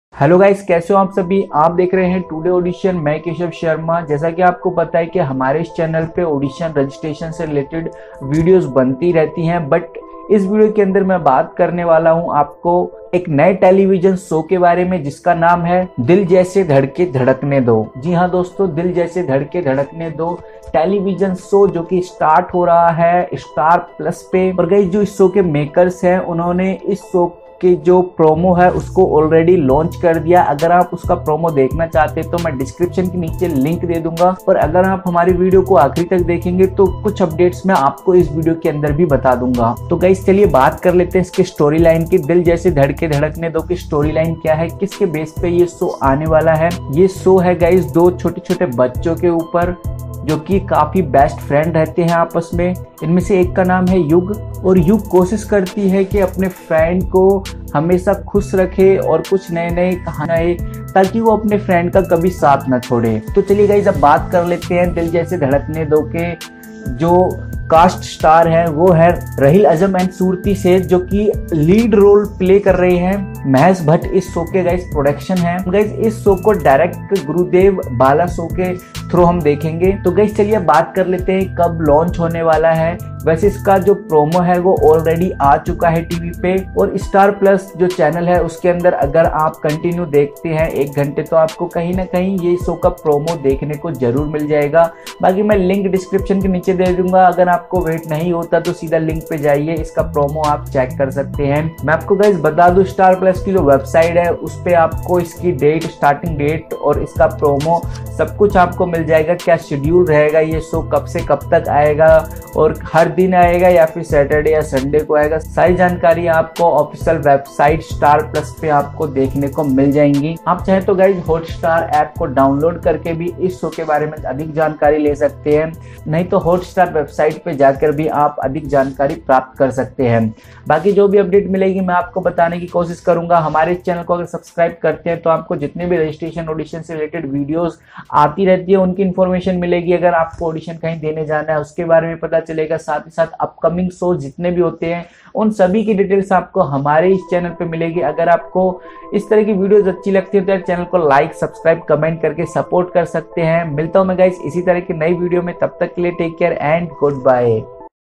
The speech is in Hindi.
हेलो गाइस, कैसे हो आप सभी। आप देख रहे हैं टुडे ऑडिशन। मैं केशव शर्मा। जैसा कि आपको पता है कि हमारे इस चैनल पे ऑडिशन रजिस्ट्रेशन से रिलेटेड वीडियोस बनती रहती हैं, बट इस वीडियो के अंदर मैं बात करने वाला हूं आपको एक नए टेलीविजन शो के बारे में जिसका नाम है दिल जैसे धड़के धड़कने दो। जी हाँ दोस्तों, दिल जैसे धड़के धड़कने दो टेलीविजन शो जो कि स्टार्ट हो रहा है स्टार प्लस पे। और गाइस, जो इस शो के मेकर्स हैं उन्होंने इस शो कि जो प्रोमो है उसको ऑलरेडी लॉन्च कर दिया। अगर आप उसका प्रोमो देखना चाहते हैं तो मैं डिस्क्रिप्शन के नीचे लिंक दे दूंगा, और अगर आप हमारी वीडियो को आखिरी तक देखेंगे तो कुछ अपडेट्स मैं आपको इस वीडियो के अंदर भी बता दूंगा। तो गाइस चलिए बात कर लेते हैं इसकी स्टोरी लाइन की। दिल जैसे धड़के धड़कने दो की स्टोरी लाइन क्या है, किसके बेस पे ये शो आने वाला है। ये शो है गाइस दो छोटे छोटे बच्चों के ऊपर जो कि काफी बेस्ट फ्रेंड रहते हैं आपस में। इनमें से एक का नाम है युग, और युग कोशिश करती है कि अपने फ्रेंड को हमेशा खुश रखे और कुछ नए नए कहानी, ताकि वो अपने फ्रेंड का कभी साथ न छोड़े। तो चलिए गाइस अब बात कर लेते हैं दिल जैसे धड़कने दो के जो कास्ट स्टार है वो है रहील अजम एंड सूरती सेठ, जो कि लीड रोल प्ले कर रहे हैं। महेश भट्ट इस शो के गाइस प्रोडक्शन है। गाइस इस शो को डायरेक्ट गुरुदेव बाला शो के थ्रू हम देखेंगे। तो गाइस चलिए बात कर लेते हैं कब लॉन्च होने वाला है। वैसे इसका जो प्रोमो है वो ऑलरेडी आ चुका है टीवी पे, और स्टार प्लस जो चैनल है उसके अंदर अगर आप कंटिन्यू देखते हैं 1 घंटे तो आपको कहीं ना कहीं ये शो का प्रोमो देखने को जरूर मिल जाएगा। बाकी मैं लिंक डिस्क्रिप्शन के नीचे दे दूंगा, अगर आपको वेट नहीं होता तो सीधा लिंक पे जाइए, इसका प्रोमो आप चेक कर सकते हैं। मैं आपको गाइस बता दूं, स्टार प्लस की जो वेबसाइट है उस पे आपको इसकी डेट, स्टार्टिंग डेट और इसका प्रोमो सब कुछ आपको मिल जाएगा। क्या शेड्यूल रहेगा, ये शो कब से कब तक आएगा और हर दिन आएगा या फिर सैटरडे या संडे को आएगा, सारी जानकारी आपको ऑफिशियल वेबसाइट स्टार प्लस पे आपको देखने को मिल जाएंगी। आप चाहे तो गाइस हॉटस्टार ऐप को डाउनलोड करके भी इस शो के बारे में अधिक जानकारी ले सकते हैं, नहीं तो हॉटस्टार वेबसाइट पे जाकर भी आप अधिक जानकारी प्राप्त कर सकते हैं। बाकी जो भी अपडेट मिलेगी मैं आपको बताने की कोशिश करूंगा। हमारे चैनल को अगर सब्सक्राइब करते हैं तो आपको जितने भी रजिस्ट्रेशन ऑडिशन से रिलेटेड वीडियोस आती रहती है उनकी इन्फॉर्मेशन मिलेगी। अगर आपको ऑडिशन कहीं देने जाना है उसके बारे में पता चलेगा, साथ ही साथ अपकमिंग शो जितने भी होते हैं उन सभी की डिटेल्स आपको हमारे इस चैनल पे मिलेगी। अगर आपको इस तरह की वीडियोस अच्छी लगती है तो यार चैनल को लाइक, सब्सक्राइब, कमेंट करके सपोर्ट कर सकते हैं। मिलता हूं मैं गाइस इसी तरह की नई वीडियो में, तब तक के लिए take care and good bye.